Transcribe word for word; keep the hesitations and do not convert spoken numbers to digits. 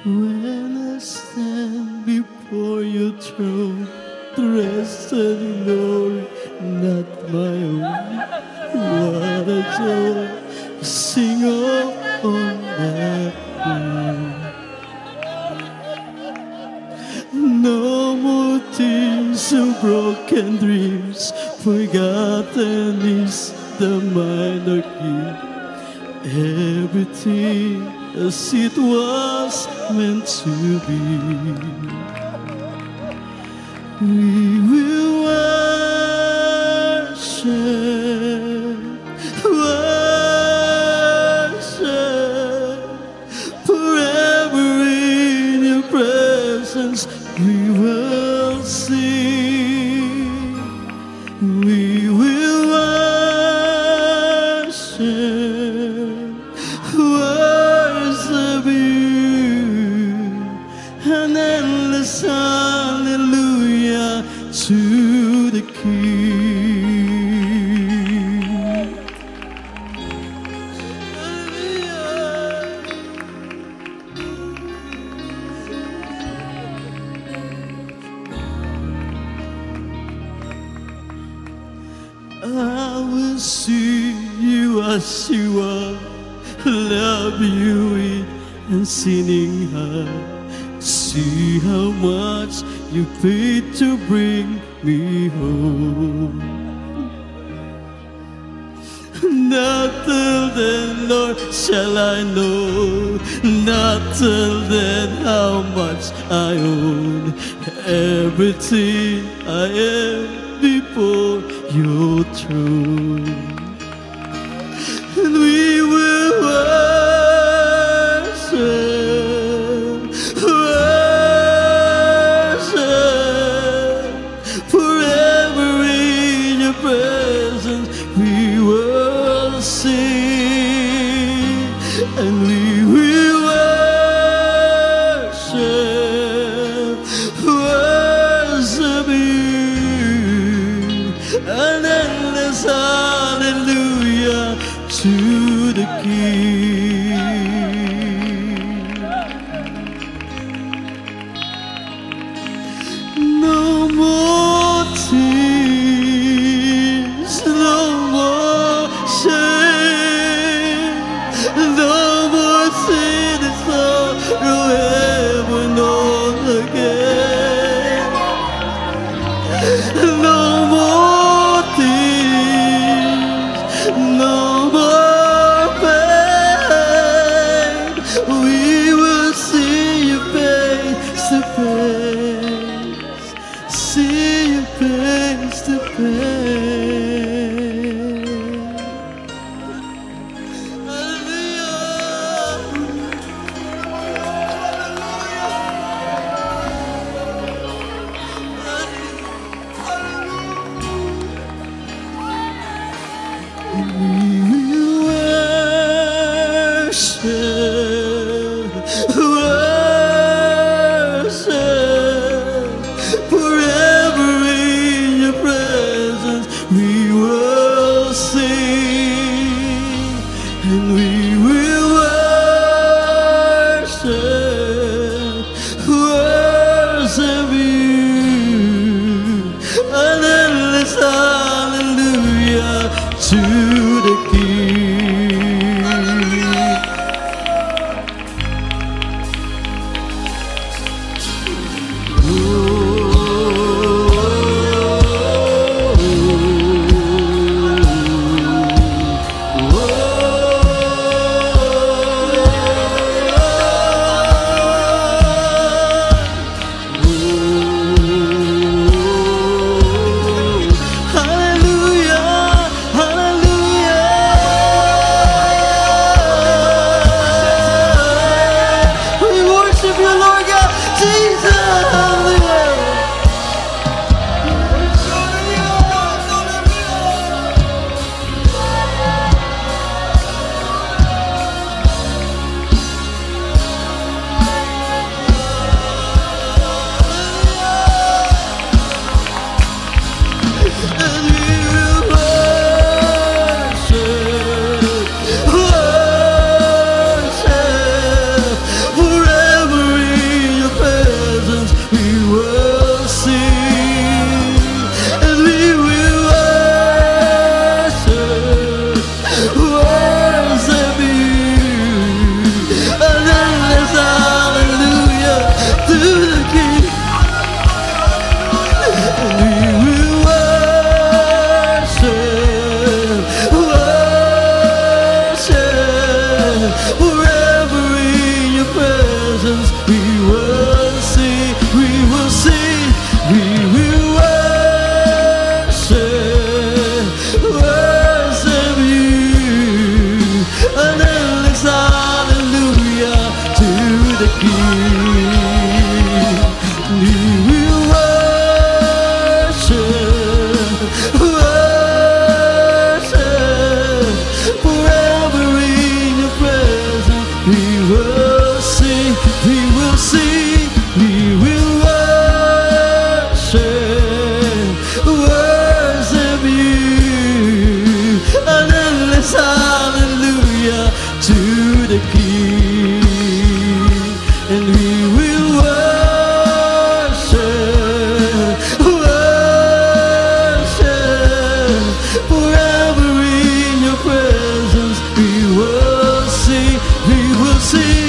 When I stand before your throne, dressed in glory, not my own. What a joy to sing of on that day. No more tears and broken dreams, forgotten is the minor key. Everything as it was meant to be. We will worship, worship, forever in your presence we will sing. We will worship, worship you, an endless hallelujah to the King. I will see you as you are, love you with unceasing heart. See how much you paid to bring me home. Not till then, Lord, shall I know, not till then how much I own. Everything I am before your throne. And we will worship, worship, forever in your presence we will sing. And we will worship, worship you, an endless hallelujah to the King. No more tears, no more shame, no more sin and sorrow ever known again. No more tears, no more pain. We will see you face to face, see you face to face. We will worship, worship, forever in your presence we will sing. And we will worship, worship you, an endless hallelujah to the King. Oh, forever forever in your presence. We will sing, we will sing, we will worship, worship you. An endless hallelujah to the King. We will worship, worship, forever in your presence. We will sing, we will sing, we will worship, worship you. An endless hallelujah to the King. And we will worship, worship, forever in your presence. We will sing, we will sing.